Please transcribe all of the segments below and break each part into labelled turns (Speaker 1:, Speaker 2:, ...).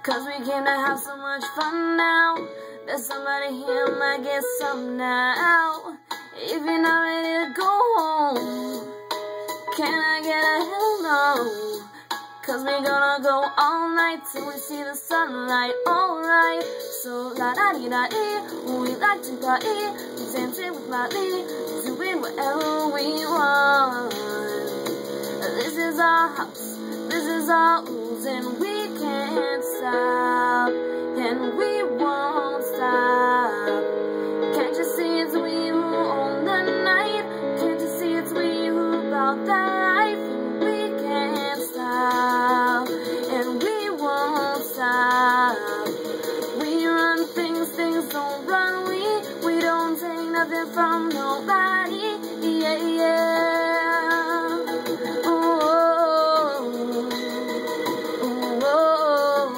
Speaker 1: 'cause we came to have so much fun now. There's somebody here might get some now. If you're not ready to go home, can I get a hell no? 'Cause we gonna go all night till we see the sunlight, alright. So la-da-dee-da-dee, we like to party, dancing with Molly, doing whatever we want. This is our house, this is our rules, and we can't stop, and we won't stop. Can't you see it's we who own the night? Can't you see it's we who brought the life? And we can't stop, and we won't stop. We run things, things don't run we. We don't take nothing from nobody. Yeah, yeah. Oh, oh, oh,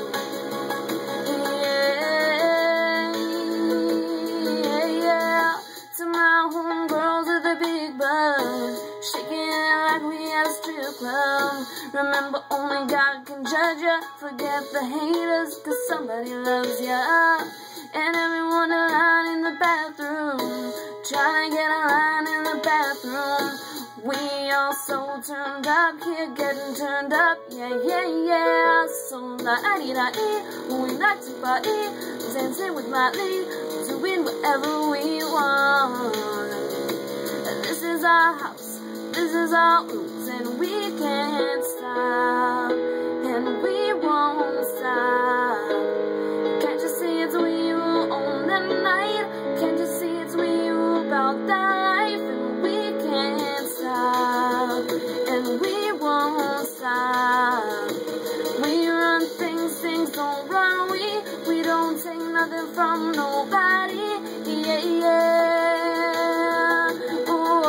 Speaker 1: yeah, yeah. To my homegirls with the big butt, shaking it like we at a strip club. Remember, only God can judge ya. Forget the haters, 'cause somebody loves ya. And everyone around in the bathroom, trying to get a line in the bathroom. We all so turned up here, getting turned up, yeah, yeah, yeah. So la-di-da-dee, we like to party, dancing with Molly, doing whatever we want. This is our house, this is our rules, and we can't stop, and we won't stop. Can't you see it's we who own the night? Can't you see it's we who brought the life? And we can't stop, and we won't stop. We run things, things don't run we. We don't take nothing from nobody. Yeah, yeah. Oh,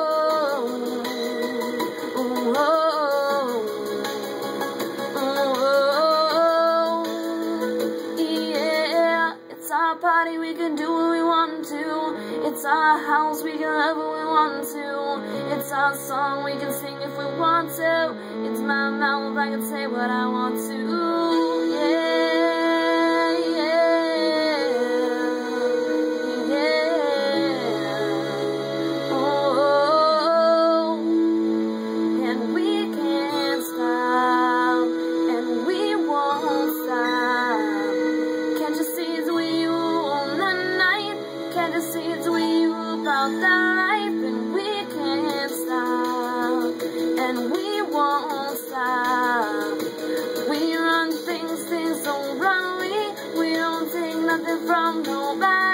Speaker 1: oh, oh, oh, yeah. It's our party, we can do what we want to. It's our house, we can love what we want to. It's our song, we can sing if we want to. It's my mouth, I can say what I want to. Yeah, yeah, yeah. Oh, and we can't stop, and we won't stop. Can't you see it's we who own the night? Can't you see it's we who brought the life? And we can't stop, and we won't stop. We run things, things don't run we. We don't take nothing from nobody.